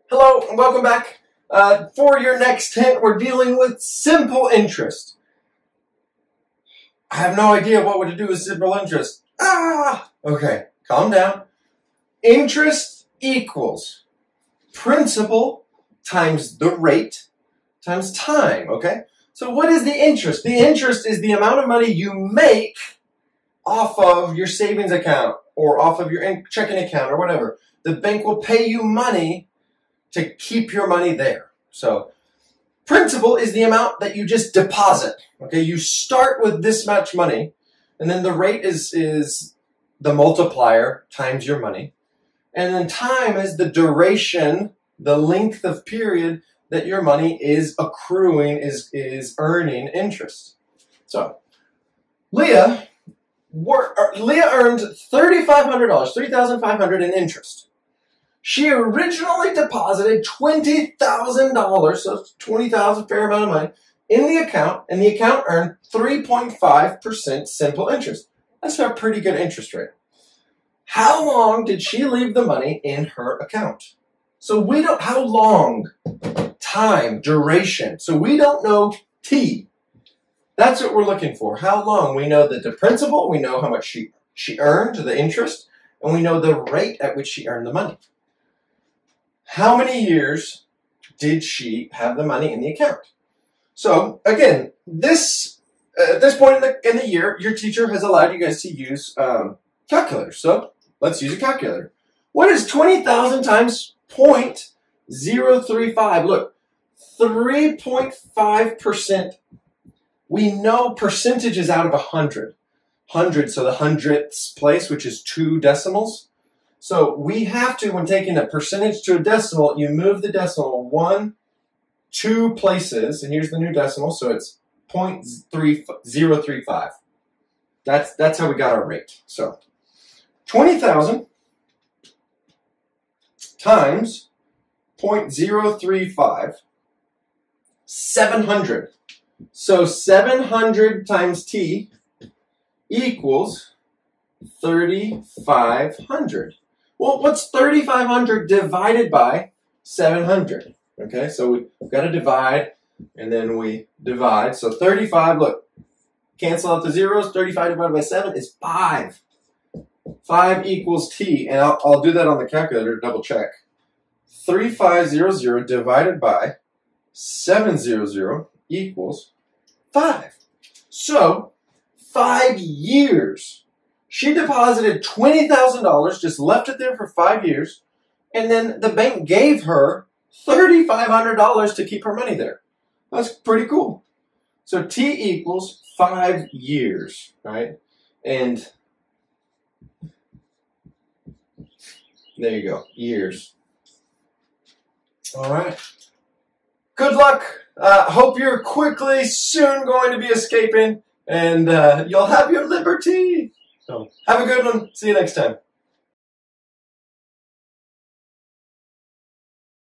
Hello and welcome back. For your next hint, we're dealing with simple interest. I have no idea what to do with simple interest. Okay, calm down. Interest equals principal times the rate times time, okay? So what is the interest? The interest is the amount of money you make off of your savings account or off of your checking account or whatever. The bank will pay you money to keep your money there. So principal is the amount that you just deposit. Okay, you start with this much money, and then the rate is the multiplier times your money. And then time is the duration, the length of period that your money is accruing, is earning interest. So Leah earned $3,500, $3,500 in interest. She originally deposited $20,000, so $20,000, fair amount of money, in the account, and the account earned 3.5% simple interest. That's a pretty good interest rate. How long did she leave the money in her account? So we don't, how long, time, duration. So we don't know T. That's what we're looking for. How long? We know that the principal, we know how much she earned, the interest, and we know the rate at which she earned the money. How many years did she have the money in the account? So again, at this point in the year, your teacher has allowed you guys to use calculators. So let's use a calculator. What is 20,000 times 0.035? Look, 3.5%. We know percentages out of 100. 100, so the hundredths place, which is 2 decimals. So we have to, when taking a percentage to a decimal, you move the decimal 2 places, and here's the new decimal, so it's 0.035. That's how we got our rate. So 20,000 times 0.035, 700. So 700 times T equals 3,500. Well, what's 3,500 divided by 700? Okay, so we've got to divide, and then we divide. So 35, look, cancel out the zeros. 35 divided by 7 is 5. 5 equals T, and I'll do that on the calculator to double check. 3,500 divided by 700 equals 5. So 5 years. She deposited $20,000, just left it there for 5 years, and then the bank gave her $3,500 to keep her money there. That's pretty cool. So T equals 5 years, right? And there you go, years. All right. Good luck. Hope you're quickly, soon going to be escaping, and you'll have your liberty. So have a good one. See you next time.